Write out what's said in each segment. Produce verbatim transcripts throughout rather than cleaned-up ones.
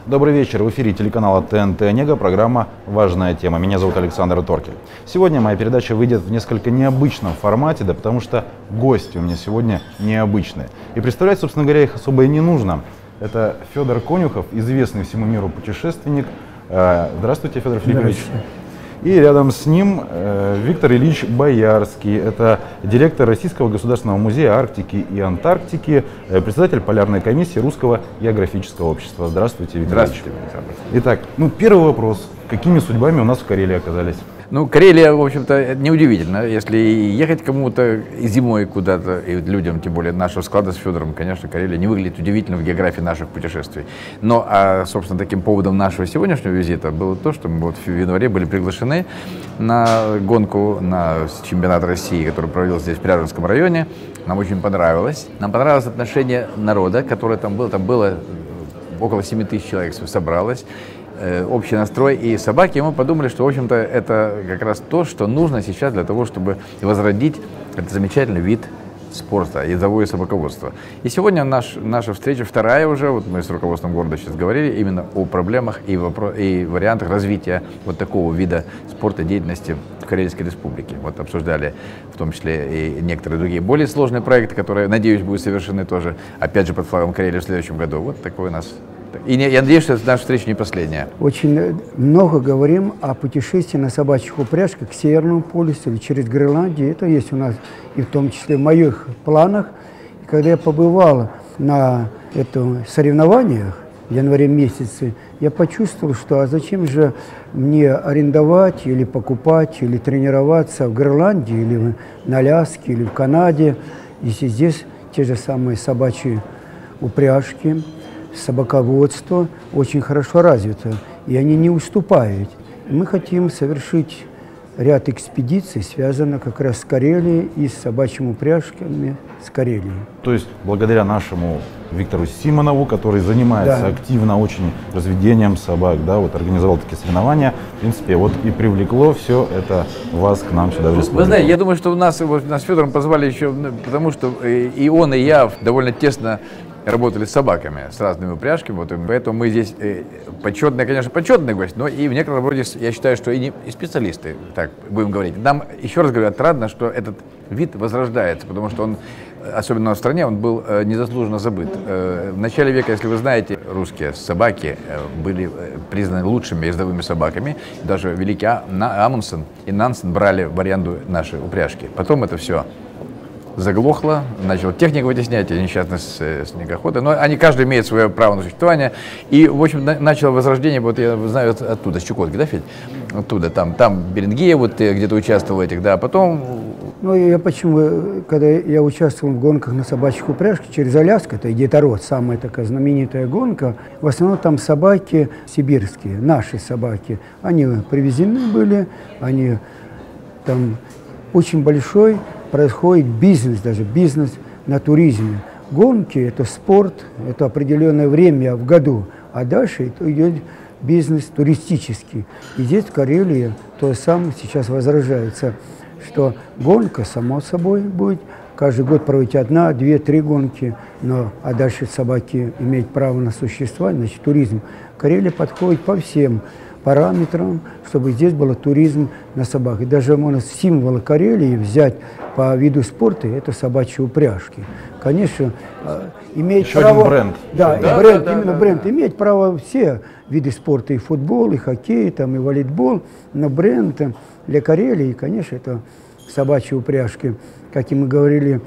Добрый вечер. В эфире телеканала ТНТ Онега, программа «Важная тема». Меня зовут Александр Торкель. Сегодня моя передача выйдет в несколько необычном формате, да потому что гости у меня сегодня необычные. И представлять, собственно говоря, их особо и не нужно. Это Федор Конюхов, известный всему миру путешественник. Здравствуйте, Федор Филиппович. И рядом с ним э, Виктор Ильич Боярский. Это директор Российского государственного музея Арктики и Антарктики, э, председатель полярной комиссии Русского географического общества. Здравствуйте, Виктор Ильич. Здравствуйте, Александр. Итак, ну, первый вопрос. Какими судьбами у нас в Карелии оказались? Ну, Карелия, в общем-то, неудивительно. Если ехать кому-то зимой куда-то, и людям, тем более нашего склада с Федором, конечно, Карелия не выглядит удивительно в географии наших путешествий. Но, а, собственно, таким поводом нашего сегодняшнего визита было то, что мы вот в январе были приглашены на гонку на чемпионат России, который проводился здесь в Пряженском районе. Нам очень понравилось. Нам понравилось отношение народа, которое там было. Там было около семи тысяч человек собралось. Общий настрой и собаки, и мы подумали, что, в общем-то, это как раз то, что нужно сейчас для того, чтобы возродить этот замечательный вид спорта, ездовое собаководство. И сегодня наш, наша встреча вторая уже, вот мы с руководством города сейчас говорили именно о проблемах и, вопро- и вариантах развития вот такого вида спорта, деятельности в Карельской республике. Вот обсуждали в том числе и некоторые другие более сложные проекты, которые, надеюсь, будут совершены тоже, опять же, под флагом Карелии в следующем году. Вот такой у нас. И не, я надеюсь, что наша встреча не последняя. Очень много говорим о путешествии на собачьих упряжках к Северному полюсу или через Гренландию. Это есть у нас и в том числе в моих планах. И когда я побывал на этом соревнованиях в январе месяце, я почувствовал, что а зачем же мне арендовать или покупать, или тренироваться в Гренландии, или на Аляске, или в Канаде, если здесь те же самые собачьи упряжки, собаководство очень хорошо развито, и они не уступают. Мы хотим совершить ряд экспедиций, связанных как раз с Карелией и с собачьими упряжками с Карелией. То есть, благодаря нашему Виктору Симонову, который занимается да. активно очень разведением собак, да, вот организовал такие соревнования, в принципе, вот и привлекло все это вас к нам сюда в республику. Вы знаете, я думаю, что у нас, вот, нас с Федором позвали еще, потому что и он, и я довольно тесно работали с собаками, с разными упряжками, вот, поэтому мы здесь э, почетные, конечно, почетные гости, но и в некотором роде, я считаю, что и, не, и специалисты, так будем говорить. Нам, еще раз говорю, отрадно, что этот вид возрождается, потому что он, особенно в стране, он был э, незаслуженно забыт. Э, в начале века, если вы знаете, русские собаки э, были э, признаны лучшими ездовыми собаками, даже великий а, на, Амундсен и Нансен брали в аренду наши упряжки. Потом это все заглохло, начал технику вытеснять, несчастные снегоходы, но они, каждый имеет свое право на существование, и, в общем, на, начало возрождение, вот я знаю оттуда, с Чукотки, да, Федь? Оттуда, там, там Берингея, вот ты где-то участвовал в этих, да, а потом... Ну, я почему, когда я участвовал в гонках на собачьих упряжках через Аляску, это Идитород, самая такая знаменитая гонка, в основном там собаки сибирские, наши собаки, они привезены были, они там очень большой, происходит бизнес, даже бизнес на туризме. Гонки – это спорт, это определенное время в году, а дальше это идет бизнес туристический. И здесь в Карелии то же самое сейчас возражается, что гонка, само собой, будет каждый год проводить одна, две, три гонки, но, а дальше собаки имеют право на существование, значит, туризм. Карелия подходит по всем параметрам, чтобы здесь был туризм на собак. И даже можно символы Карелии взять по виду спорта, это собачьи упряжки. Конечно, имеет Еще право... один бренд. Да, да, бренд, да, именно да, бренд. да. Имеет право все виды спорта, и футбол, и хоккей, там, и волейбол, но бренд для Карелии, конечно, это собачьи упряжки. Как и мы говорили,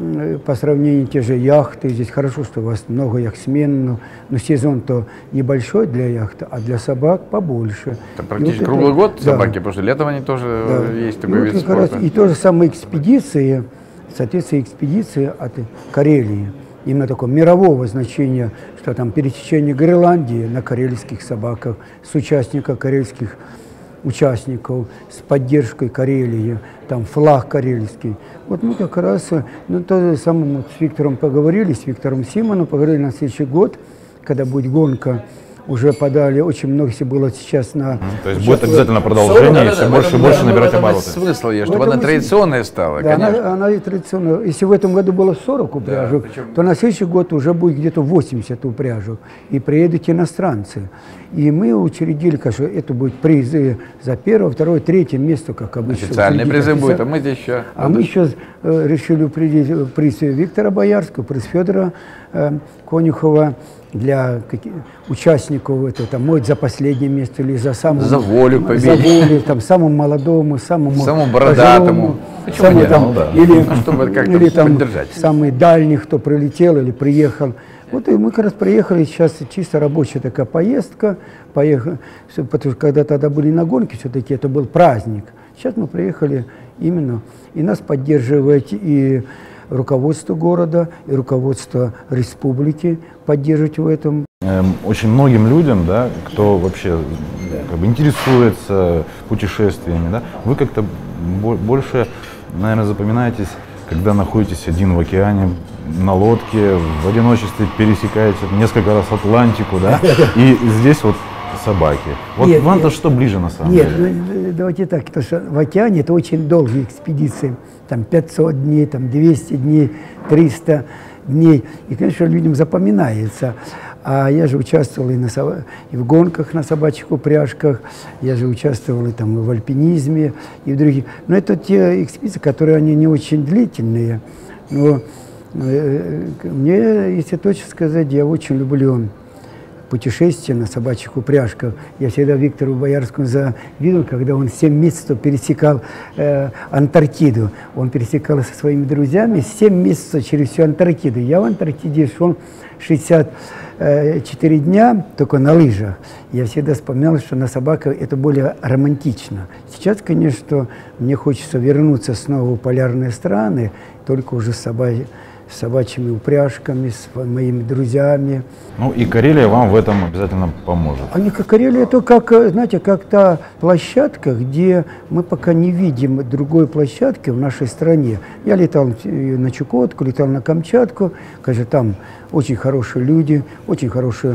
по сравнению те же яхты, здесь хорошо, что у вас много яхтсменов, но, но сезон-то небольшой для яхты, а для собак побольше. Это практически вот круглый это, год да. собаки, потому что летом они тоже Да. есть такой И вид вот как раз спорта. и то же самое экспедиции, соответственно, экспедиции от Карелии, именно такого мирового значения, что там пересечение Гренландии на карельских собаках с участников карельских участников, с поддержкой Карелии, там флаг карельский. Вот мы как раз, ну, то же самое, вот с Виктором поговорили, с Виктором Симоновым, поговорили на следующий год, когда будет гонка уже подали, очень много всего было сейчас на... Mm, то есть будет обязательно продолжение, да, и все да, больше и больше набирать обороты. Смысл есть, чтобы она традиционная стала, да, она, она и традиционная. Если в этом году было сорок упряжек, да, то на следующий год уже будет где-то восемьдесят упряжек. И приедут иностранцы. И мы учредили, конечно, это будет призы за первое, второе, третье место, как обычно. Официальные призы будут, а мы здесь еще... А мы еще э, решили упредить приз Виктора Боярского, приз Федора э, Конюхова для каких, участников этого, там, может, за последнее место или за самому... За волю победить. За волю, там, самому молодому, самому... Самому бородатому. Самому, там, ну, да. Или, ну, чтобы как-то или там поддержать. Самый дальний, кто прилетел или приехал. Вот и мы как раз приехали, сейчас чисто рабочая такая поездка, поехали, потому что когда тогда были на гонке, все-таки это был праздник. Сейчас мы приехали именно, и нас поддерживает и руководство города, и руководство республики поддерживать в этом. Очень многим людям, да, кто вообще как бы интересуется путешествиями, да, вы как-то больше, наверное, запоминаетесь, когда находитесь один в океане, на лодке, в одиночестве пересекаете несколько раз Атлантику, да, и здесь вот собаки. Вот вам-то что ближе на самом нет, деле? Нет, давайте так, потому что в океане это очень долгие экспедиции, там пятьсот дней, там двести дней, триста дней, и, конечно, людям запоминается. А я же участвовал и, на, и в гонках на собачьих упряжках, я же участвовал и, там, и в альпинизме, и в других. Но это те экспедиции, которые они не очень длительные. Но э, мне, если точно сказать, я очень люблю путешествия на собачьих упряжках. Я всегда Виктору Боярскому завидовал, когда он семь месяцев пересекал э, Антарктиду. Он пересекал со своими друзьями семь месяцев через всю Антарктиду. Я в Антарктиде шел шестьдесят четыре дня только на лыжах. Я всегда вспоминал, что на собаках это более романтично. Сейчас, конечно, мне хочется вернуться снова в полярные страны, только уже с собой. С собачьими упряжками, с моими друзьями. Ну и Карелия вам в этом обязательно поможет. А не как Карелия, это как, знаете, как та площадка, где мы пока не видим другой площадки в нашей стране. Я летал на Чукотку, летал на Камчатку, конечно, там очень хорошие люди, очень хорошие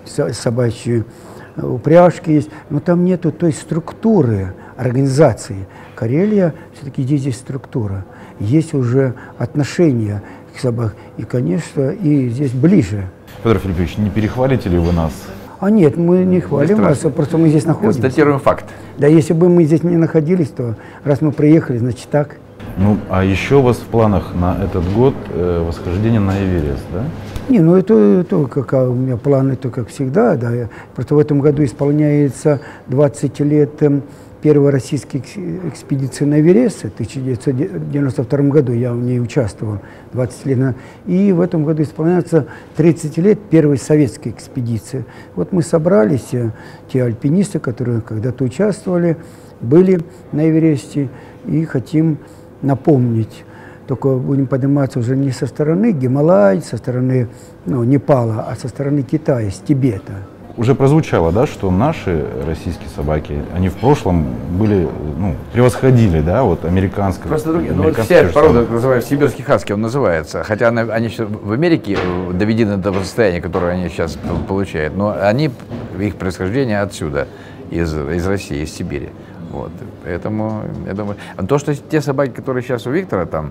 собачьи упряжки есть, но там нету той структуры организации. Карелия, все-таки здесь есть структура, есть уже отношения к собакам, и, конечно, и здесь ближе. Федор Филиппович, не перехвалите ли вы нас? А нет, мы не хвалим вас, просто мы здесь находимся. Констатируем факт. Да, если бы мы здесь не находились, то раз мы приехали, значит так. Ну, а еще у вас в планах на этот год э, восхождение на Эверест, да? Не, ну это, это как, у меня планы, это как всегда, да. Просто в этом году исполняется двадцать лет первой российской экспедиции на Эверест, в тысяча девятьсот девяносто втором году я в ней участвовал, двадцать лет. И в этом году исполняется тридцать лет первой советской экспедиции. Вот мы собрались, те альпинисты, которые когда-то участвовали, были на Эвересте, и хотим напомнить. Только будем подниматься уже не со стороны Гималай, со стороны ну, Непала, а со стороны Китая, с Тибета. Уже прозвучало, да, что наши российские собаки, они в прошлом были, ну, превосходили, да, вот американские. Просто другие. Ну, вот вся порода называется сибирский хаски, он называется. Хотя она, они сейчас в Америке доведены до состояния, которое они сейчас получают. Но они, их происхождение отсюда, из, из России, из Сибири. Вот. Поэтому, я думаю, то, что те собаки, которые сейчас у Виктора там,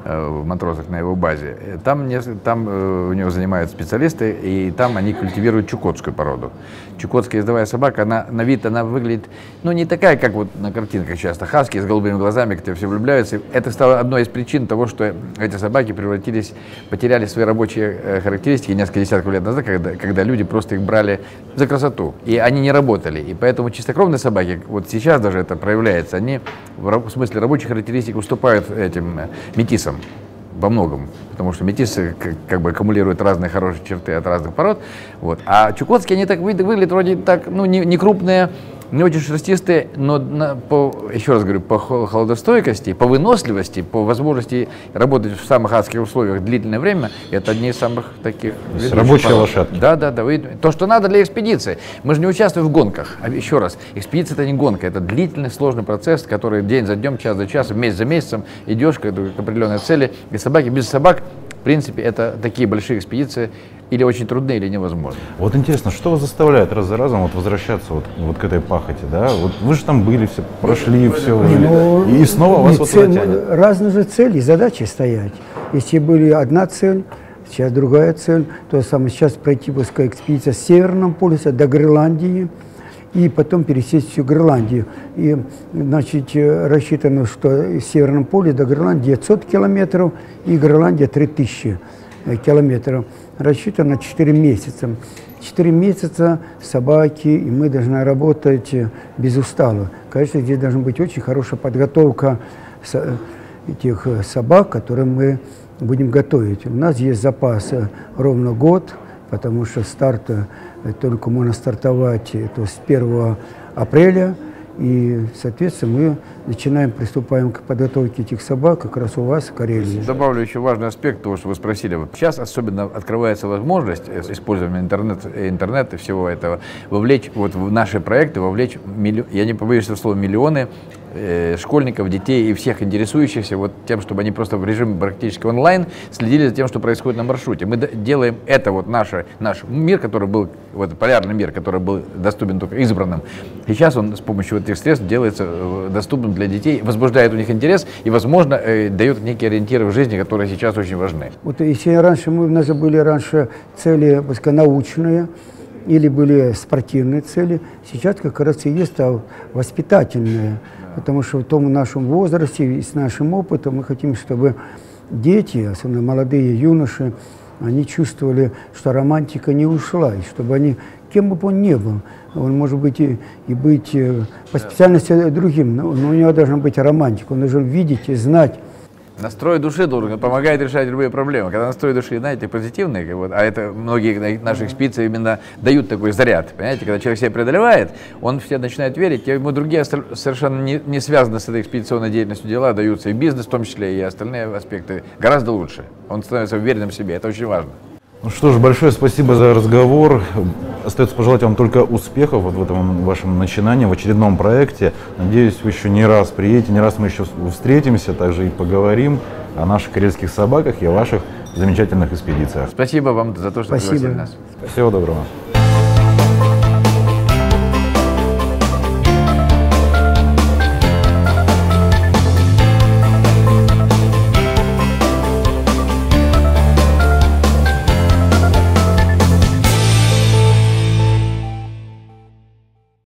в Матросах на его базе, там, не, там у него занимаются специалисты, и там они культивируют чукотскую породу. Чукотская ездовая собака, она на вид, она выглядит, ну, не такая, как вот на картинках часто, хаски с голубыми глазами, которые все влюбляются. Это стало одной из причин того, что эти собаки превратились, потеряли свои рабочие характеристики несколько десятков лет назад, когда, когда люди просто их брали за красоту, и они не работали. И поэтому чистокровные собаки, вот сейчас даже это проявляется, они в смысле рабочих характеристик уступают этим метисам во многом, потому что метисы как, как бы аккумулируют разные хорошие черты от разных пород. Вот. А чукотские, они так выглядят вроде так, ну, не, не крупные, не очень шерстистые, но на, по, еще раз говорю, по холодостойкости, по выносливости, по возможности работать в самых адских условиях длительное время, это одни из самых таких... Рабочие лошадки. Да, да, да. Вы, то, что надо для экспедиции. Мы же не участвуем в гонках. А еще раз, экспедиция — это не гонка, это длительный, сложный процесс, который день за днем, час за часом, месяц за месяцем идешь к, к определенной цели. И собаки, без собак, в принципе, это такие большие экспедиции, или очень трудны, или невозможны. Вот интересно, что вас заставляет раз за разом вот возвращаться вот, вот к этой пахоте, да? Вот вы же там были, все прошли, все, Ну, и снова вас нет, вот цель- туда тянет. разные же цели, задачи стоять. Если были одна цель, сейчас другая цель, то самое сейчас пройти пускай экспедиция с Северного полюса до Гренландии, и потом пересесть всю Гренландию. И, значит, рассчитано, что с Северного полюса до Гренландии девятьсот километров, и Гренландия три тысячи километров. Рассчитано на четыре месяца. четыре месяца собаки, и мы должны работать без устала. Конечно, здесь должна быть очень хорошая подготовка этих собак, которые мы будем готовить. У нас есть запас ровно год, потому что старт только можно стартовать то с первого апреля. И, соответственно, мы начинаем, приступаем к подготовке этих собак как раз у вас в Карелии. Добавлю еще важный аспект того, что вы спросили. Вот сейчас особенно открывается возможность с использованием интернета, интернета и всего этого вовлечь вот в наши проекты, вовлечь, милли... я не побоюсь этого слова, миллионы э, школьников, детей и всех интересующихся вот тем, чтобы они просто в режиме практически онлайн следили за тем, что происходит на маршруте. Мы делаем это вот наш, наш мир, который был, вот полярный мир, который был доступен только избранным. Сейчас он с помощью этих средств делается доступным для детей, возбуждает у них интерес и, возможно, э, дает некие ориентиры в жизни, которые сейчас очень важны. Вот если раньше мы, у нас были раньше цели, пускай, научные или были спортивные цели, сейчас как раз и есть а, воспитательные, потому что в том нашем возрасте и с нашим опытом мы хотим, чтобы дети, особенно молодые юноши, они чувствовали, что романтика не ушла, и чтобы они, кем бы он ни был, он может быть и, и быть по специальности другим, но, но у него должна быть романтика, он должен видеть и знать. Настрой души должен, помогает решать любые проблемы. Когда настрой души, знаете, позитивный, вот, а это многие наши экспедиции именно дают такой заряд. Понимаете, когда человек себя преодолевает, он все начинает верить, и ему другие совершенно не, не связаны с этой экспедиционной деятельностью дела даются, и бизнес в том числе, и остальные аспекты гораздо лучше. Он становится уверенным в себе, это очень важно. Ну что ж, большое спасибо за разговор. Остается пожелать вам только успехов вот в этом вашем начинании, в очередном проекте. Надеюсь, вы еще не раз приедете, не раз мы еще встретимся, также и поговорим о наших карельских собаках и о ваших замечательных экспедициях. Спасибо вам за то, что Спасибо. пригласили нас. Всего доброго.